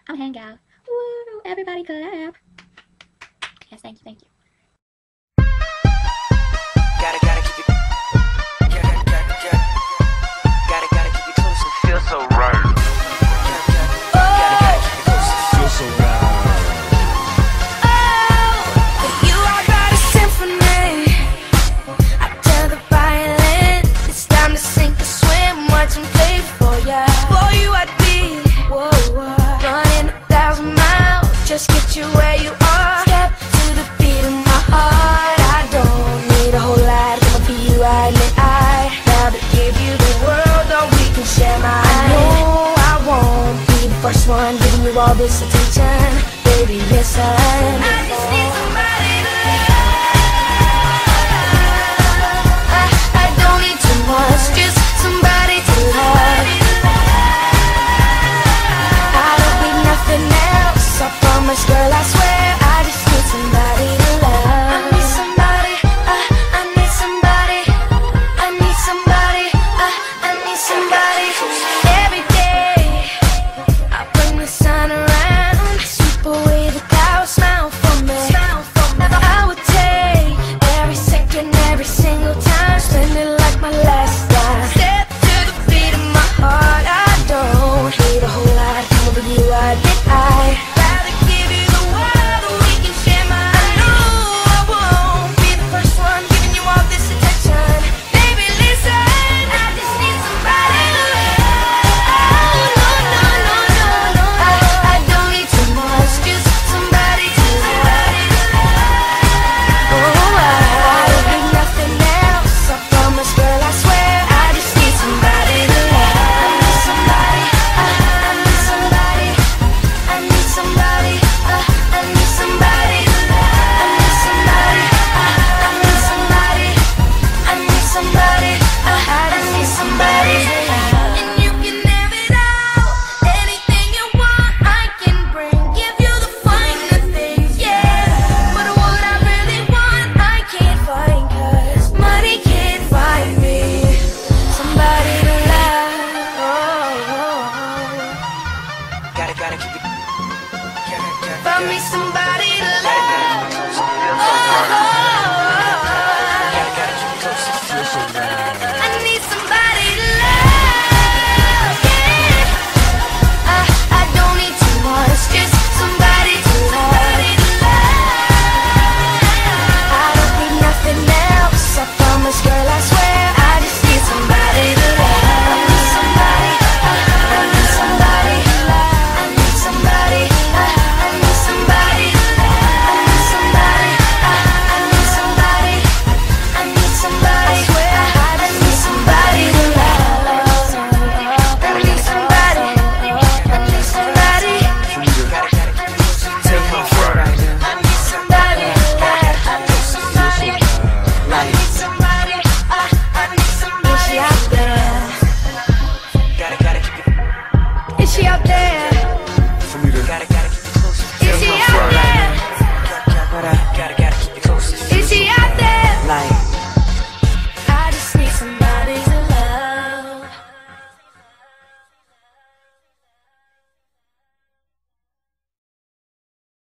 I'm Hanngal. Woo! Everybody clap. Yes, thank you, thank you. Gotta keep it. Gotta keep it close. It feels so right. Gotta keep it close. It feels so right. You are but a symphony. I tell the violin it's time to sink or swim. Watch and play for ya. For you I'd be running 1,000 miles. Just get you where you are. Step to the beat of my heart. I don't need a whole lot. Gonna be you, I admit I rather give you the world, or we can share mine. I know I won't be the first one giving you all this attention. Baby, listen, I just need somebody to love. I don't need too much, just somebody to love. I don't need nothing else, I promise, girl, I swear. I just need somebody to love. I need somebody, I need somebody, I need somebody, I need somebody. Every day I bring the sun around, sweep away the clouds, smile for me. I would take every second, every single time, spend it like my last time. Step to the beat of my heart. I don't need a whole lot. Come over you, I admit I rather give you the world, or we can share mine. I know I won't be the first one giving you all this attention. Baby, listen, I just need somebody to love. No, no, no, no, no. I don't need too much, just somebody to love. Oh, I don't need nothing else, I promise, girl, I swear. I just need somebody to love. I need somebody, I need somebody, I need somebody, I need somebody to love. I need somebody, I need somebody, I need somebody, I just need somebody to love. And you can have it all, anything you want I can bring. Give you the finer things, yeah. But what I really want I can't find, 'cause money can't find me somebody to love. Gotta keep it. Find me somebody